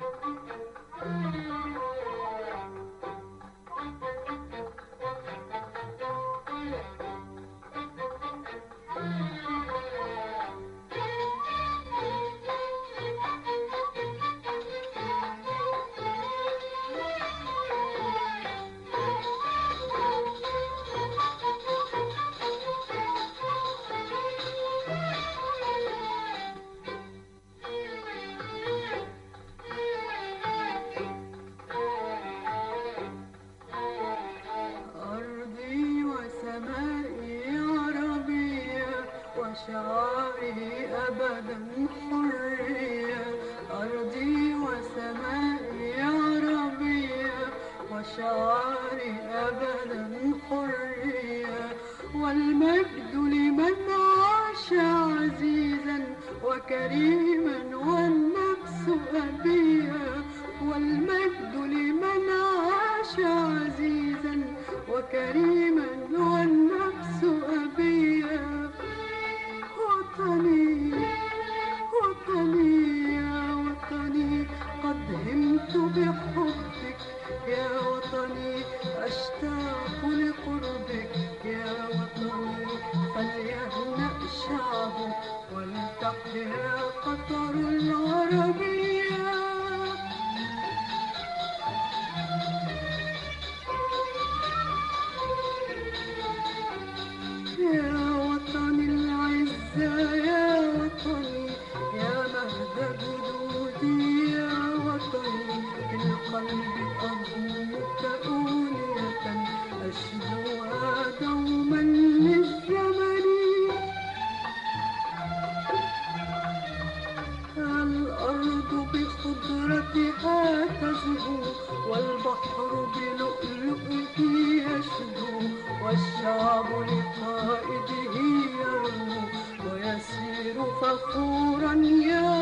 شعاري أبدا حرية، أرضي وسمائي عربية، وشعاري أبدا حرية. والمجد لمن عاش عزيزا وكريما والنفس أبية، والمجد لمن عاش عزيزا وكريما والنفس أبية. وطني وطني يا وطني، قد همت بحبك يا وطني، أشتاق لقربك يا وطني. فليهنأ شعبه ولتحيا قطر العربية. يا وطني العزة يا وطني، يا مهد جدودي يا وطني، في القلب أضمك أولية أشدوها دوما للزمن. الأرض بخضرتها تزهو، والبحر بلؤلؤه يشدو، والشعب لقائده يرنو ويسير فخورا يا